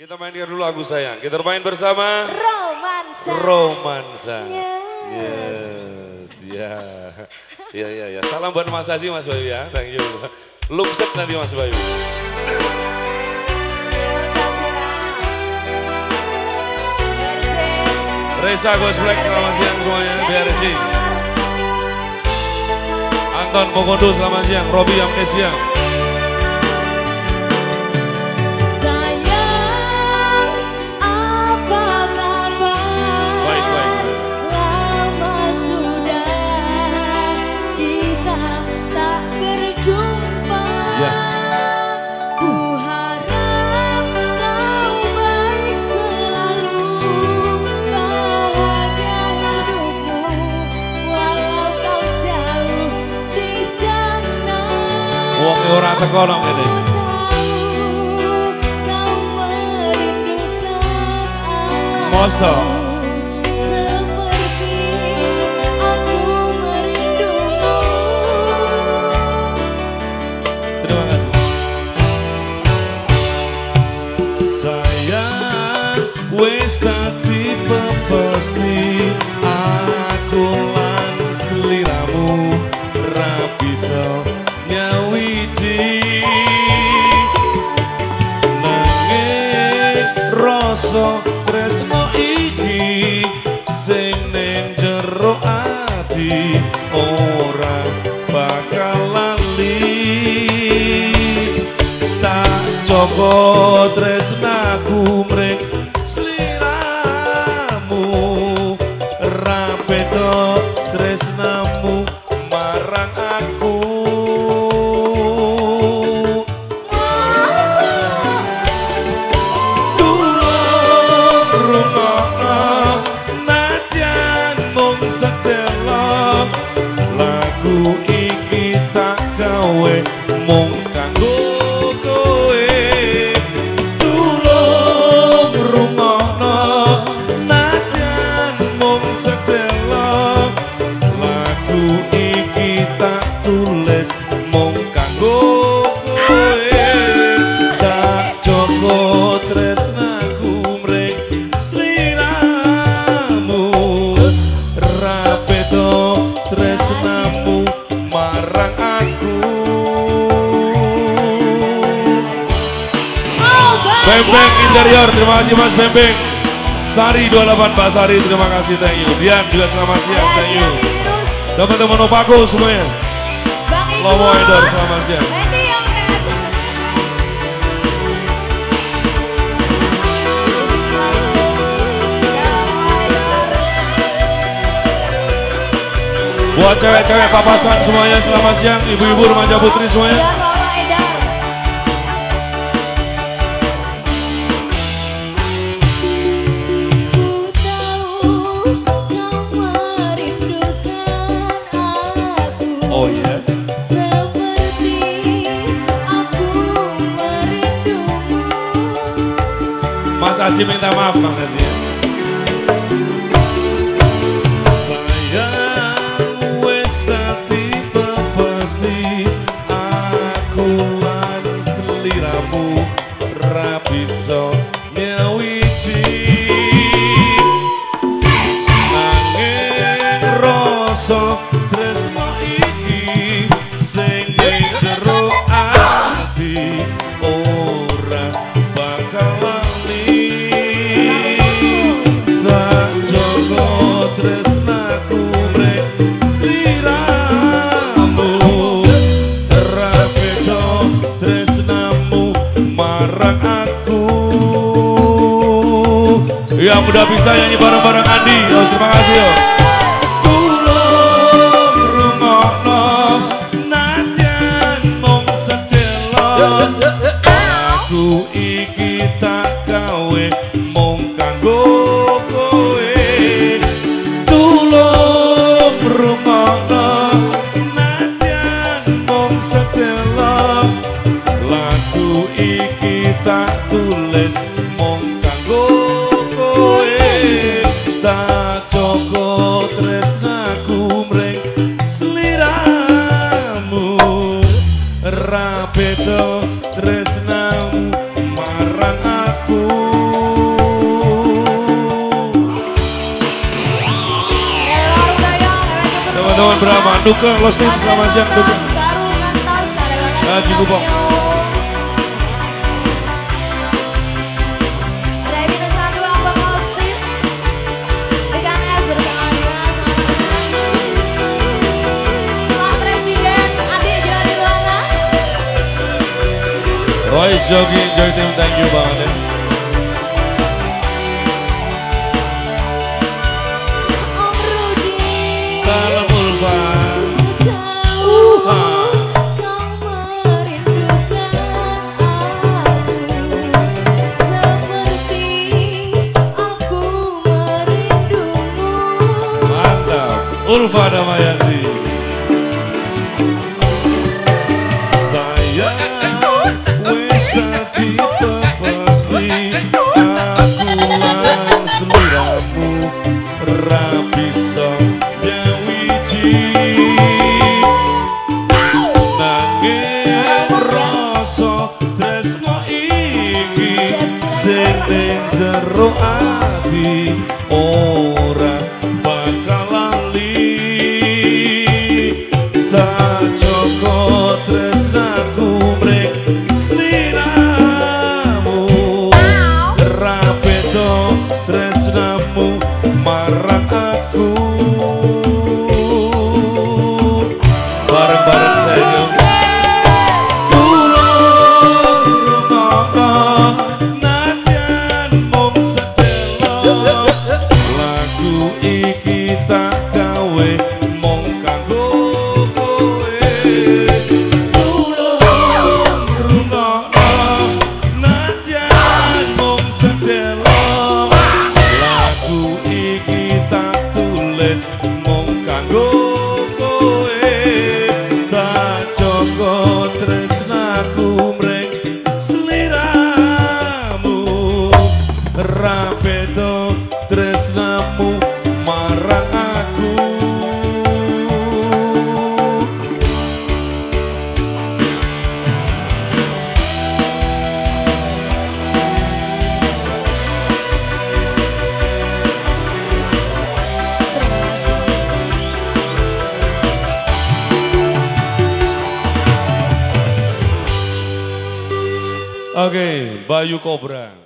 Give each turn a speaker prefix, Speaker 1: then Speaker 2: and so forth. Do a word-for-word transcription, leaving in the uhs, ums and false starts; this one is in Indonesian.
Speaker 1: Kita mainkan dulu lagu sayang. Kita main bersama
Speaker 2: Romansa.
Speaker 1: Romansa.
Speaker 2: Yes.
Speaker 1: Yes. Ya. Ya ya ya. Salam buat Mas Haji, Mas Bayu ya. Thank you. Lumset nanti Mas Bayu. Reza Ghost Black, selamat siang semuanya. B R C. Anton Pokondo, selamat siang. Robi Amnesia. Wong ora teko nang kene. Masa terima kasih. Sayang wis dadi pepesni aku lan sliramu ra bisa nyawiji nanging rasa tresno iki sing ning jero ati ora bakal lali tak coba tresnaku mring sliramu ra beda tresnamu marang aku. Sedelok lagu iki tak gawe mung kanggo kowe tulung rungokno najan mung sedelok lagu iki tak tulis mung kanggo kowe tak jogo tresnaku mring sliramu rapeto tresnamu marang aku. Bembeng interior, terima kasih Mas Bembeng. Sari dua puluh delapan Pak Sari, terima kasih, thank you. Dian juga selamat siang, thank you. Teman-teman Opaku semuanya. Lomo Endor, selamat siang. Buat cewek-cewek papasan semuanya selamat siang, ibu-ibu remaja putri semuanya. Oh ya. Mas Haji minta maaf Mas Haji. Dadi pepesni aku lan sliramu ra bisa nyawiji nanging rasa tresno iki sing ning jero ati ora bakal lali tak jogo tresnaku mrek tresnamu marang aku. Yang udah bisa nyanyi bareng-bareng Andi, oh, terima kasih yo. Tulung rungokno najan mung sedelok aku iki tak gawe mung kanggo kowe. Tulung rungokno najan mung sedelok lagu iki tak tulis mung kanggo kowe tak jogo tresnaku mring sliramu ra beda tresnamu marang aku. Brahma, Duka, Lostin, selamat siang Duka. Haji Kupong. Royce Jogi, Joy Team, thank you banget ya. Kalau Ulfa mantap, Ulfa Damayanti. Saya tadi pepesli aku lang seliramu rapiso nyawiji nanging rasa tresno iki sing ning jero ati ora bakal lali tak joko tresnaku mrek sliramu rapeto tresnamu marang aku bareng-bareng saya tulung rungokno nadyan mung sedelo lagu iki tak gawe mung kanggo kowe mung kanggo kowe tak joko tresnaku mreng sliramu rapeto tresnamu marang aku. Oke, okay, Bayu Cobra.